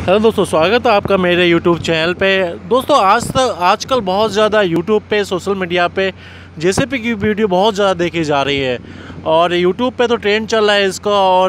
Hello दोस्तों, स्वागत है आपका मेरे यूट्यूब चैनल पे। दोस्तों आजकल बहुत ज़्यादा यूट्यूब पे, सोशल मीडिया पे जेसीबी की वीडियो बहुत ज़्यादा देखी जा रही है। और यूट्यूब पे तो ट्रेंड चल रहा है इसका,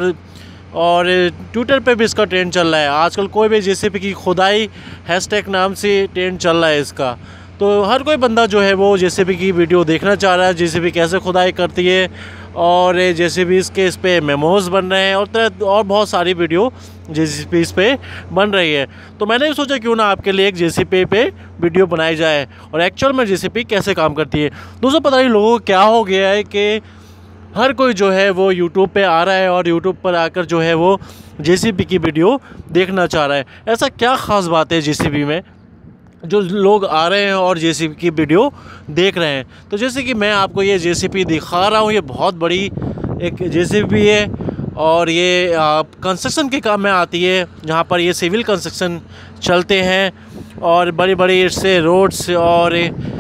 और ट्विटर पे भी इसका ट्रेंड चल रहा है। आजकल कोई भी जेसीबी की खुदाई हैशटैग नाम से ट्रेंड चल रहा है इसका। तो हर कोई बंदा जो है वो जेसीबी की वीडियो देखना चाह रहा है, जेसीबी कैसे खुदाई करती है, और जेसीबी के इस पे मेमोज़ बन रहे हैं और बहुत सारी वीडियो जेसीबी इस पे बन रही है। तो मैंने भी सोचा क्यों ना आपके लिए एक जेसीबी पे वीडियो बनाई जाए और एक्चुअल में जेसीबी कैसे काम करती है। दोस्तों, पता नहीं लोगों को क्या हो गया है कि हर कोई जो है वो यूट्यूब पे आ रहा है और यूट्यूब पर आकर जो है वो जेसीबी की वीडियो देखना चाह रहा है। ऐसा क्या ख़ास बात है जेसीबी में जो लोग आ रहे हैं और जेसीबी की वीडियो देख रहे हैं? तो जैसे कि मैं आपको ये जेसीबी दिखा रहा हूँ, ये बहुत बड़ी एक जेसीबी है और ये कंस्ट्रक्शन के काम में आती है, जहाँ पर ये सिविल कंस्ट्रक्शन चलते हैं और बड़ी बड़ी इससे रोड्स और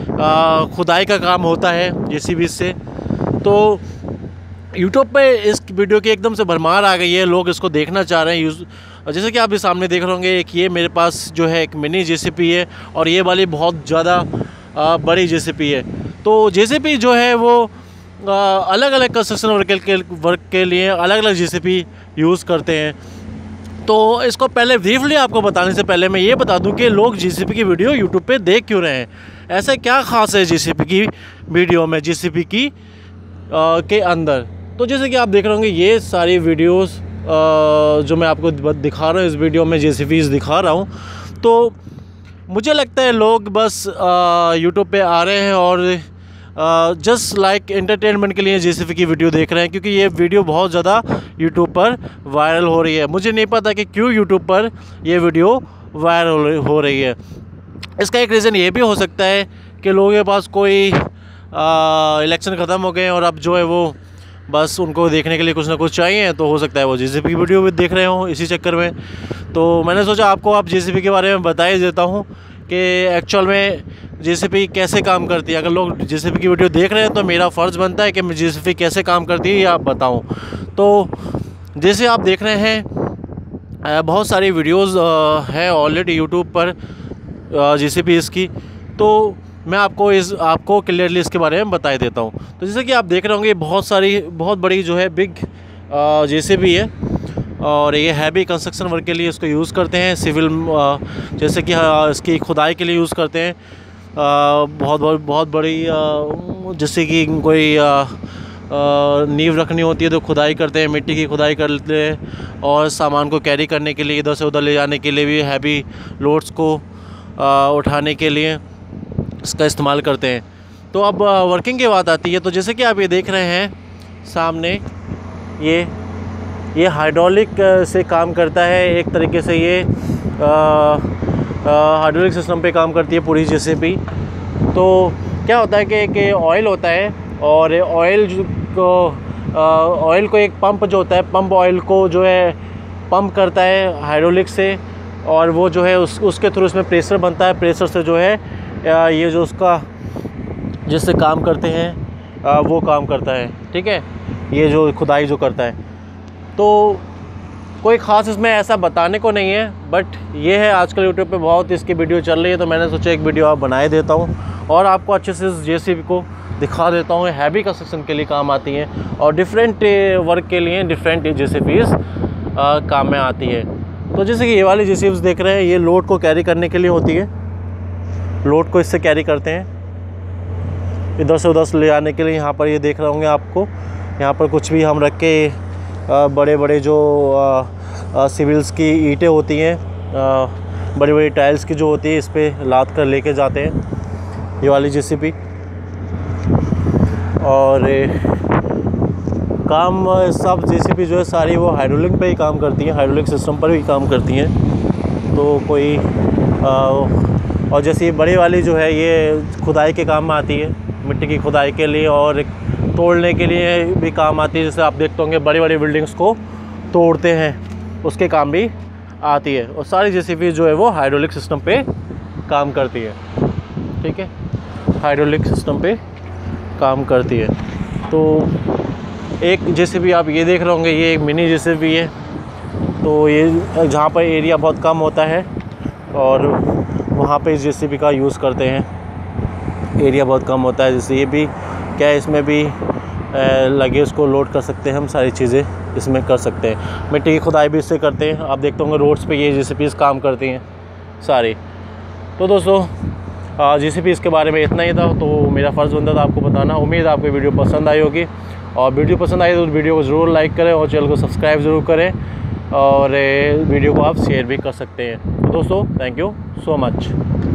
खुदाई का काम होता है जेसीबी से। तो यूट्यूब पे इस वीडियो की एकदम से भरमार आ गई है, लोग इसको देखना चाह रहे हैं। जैसे कि आप भी सामने देख रहे होंगे, एक ये मेरे पास जो है एक मिनी जेसीबी है और ये वाली बहुत ज़्यादा बड़ी जेसीबी है। तो जेसीबी जो है वो अलग अलग कंस्ट्रक्शन वर्क के लिए अलग अलग जेसीबी यूज़ करते हैं। तो इसको पहले ब्रीफली आपको बताने से पहले मैं ये बता दूं कि लोग जेसीबी की वीडियो यूट्यूब पे देख क्यों रहे हैं। ऐसा क्या ख़ास है जेसीबी की वीडियो में, जेसीबी की के अंदर। तो जैसे कि आप देख रहे होंगे, ये सारी वीडियोस जो मैं आपको दिखा रहा हूँ, इस वीडियो में जेसीबीज़ दिखा रहा हूँ। तो मुझे लगता है लोग बस यूट्यूब पे आ रहे हैं और जस्ट लाइक एंटरटेनमेंट के लिए जेसीबी की वीडियो देख रहे हैं, क्योंकि ये वीडियो बहुत ज़्यादा यूट्यूब पर वायरल हो रही है। मुझे नहीं पता कि क्यों यूट्यूब पर ये वीडियो वायरल हो रही है। इसका एक रीज़न ये भी हो सकता है कि लोगों के पास कोई इलेक्शन ख़त्म हो गए और अब जो है वो बस उनको देखने के लिए कुछ ना कुछ चाहिए, तो हो सकता है वो जेसीबी की वीडियो भी देख रहे हों इसी चक्कर में। तो मैंने सोचा आपको आप जेसीबी के बारे में बता ही देता हूँ कि एक्चुअल में जेसीबी कैसे काम करती है। अगर लोग जेसीबी की वीडियो देख रहे हैं तो मेरा फ़र्ज़ बनता है कि मैं जेसीबी कैसे काम करती है ये आप बताऊँ। तो जैसे आप देख रहे हैं, बहुत सारी वीडियोज़ है ऑलरेडी यूट्यूब पर जेसीबी इसकी। तो मैं आपको क्लियरली इसके बारे में बता देता हूँ। तो जैसे कि आप देख रहे होंगे, बहुत बड़ी जो है बिग जेसीबी है और ये हैवी कंस्ट्रक्शन वर्क के लिए इसको यूज़ करते हैं। सिविल जैसे कि इसकी खुदाई के लिए यूज़ करते हैं। बहुत बड़ी जैसे कि कोई नींव रखनी होती है तो खुदाई करते हैं, मिट्टी की खुदाई करते हैं। और सामान को कैरी करने के लिए, इधर से उधर ले जाने के लिए भी, हैवी लोड्स को उठाने के लिए इसका इस्तेमाल करते हैं। तो अब वर्किंग की बात आती है। तो जैसे कि आप ये देख रहे हैं सामने, ये हाइड्रोलिक से काम करता है एक तरीके से। ये हाइड्रोलिक सिस्टम पे काम करती है पूरी जेसीबी। तो क्या होता है कि ऑयल होता है और ऑयल को एक पंप जो होता है, पंप ऑयल को जो है पंप करता है हाइड्रोलिक से, और वो जो है उसके थ्रू इसमें प्रेशर बनता है। प्रेशर से जो है ये जो उसका जिससे काम करते हैं वो काम करता है, ठीक है, ये जो खुदाई जो करता है। तो कोई ख़ास इसमें ऐसा बताने को नहीं है, बट ये है आजकल यूट्यूब पे बहुत इसकी वीडियो चल रही है। तो मैंने सोचा एक वीडियो आप बनाए देता हूँ और आपको अच्छे से इस जेसीबी को दिखा देता हूँ। हैवी कंस्ट्रक्शन के लिए काम आती हैं और डिफरेंट वर्क के लिए डिफरेंट जेसीबीज़ काम में आती है। तो जैसे कि ये वाली जेसीबीज़ देख रहे हैं, ये लोड को कैरी करने के लिए होती है। लोड को इससे कैरी करते हैं इधर से उधर से ले जाने के लिए। यहाँ पर ये देख रहे होंगे आपको, यहाँ पर कुछ भी हम रख के बड़े बड़े जो सिविल्स की ईंटें होती हैं, बड़ी बड़ी टाइल्स की जो होती है, इस पे लाद कर लेके जाते हैं ये वाली जेसीबी। और काम सब जेसीबी जो है सारी वो हाइड्रोलिक पे ही काम करती हैं, हाइड्रोलिक सिस्टम पर ही काम करती हैं। तो कोई और जैसे ये बड़ी वाली जो है ये खुदाई के काम में आती है, मिट्टी की खुदाई के लिए और तोड़ने के लिए भी काम आती है। जैसे आप देखते होंगे बड़ी बड़ी बिल्डिंग्स को तोड़ते हैं, उसके काम भी आती है। और सारी जेसीबी जो है वो हाइड्रोलिक सिस्टम पे काम करती है, ठीक है, हाइड्रोलिक सिस्टम पे काम करती है। तो एक जेसीबी आप ये देख रहे होंगे, ये एक मिनी जेसीबी है। तो ये जहाँ पर एरिया बहुत कम होता है और वहाँ पे जेसीबी का यूज़ करते हैं, एरिया बहुत कम होता है। जैसे ये भी क्या है, इसमें भी लगेज को लोड कर सकते हैं हम, सारी चीज़ें इसमें कर सकते हैं। मिट्टी की खुदाई भी इससे करते हैं। आप देखते होंगे रोड्स पे ये जेसीबीज़ काम करती हैं सारी। तो दोस्तों जेसीबीज़ के बारे में इतना ही था, तो मेरा फ़र्ज़ बनता था आपको बताना। उम्मीद है आपको वीडियो पसंद आई होगी, और वीडियो पसंद आई तो वीडियो को ज़रूर लाइक करें और चैनल को सब्सक्राइब ज़रूर करें, और वीडियो को आप शेयर भी कर सकते हैं। तो दोस्तों थैंक यू सो मच।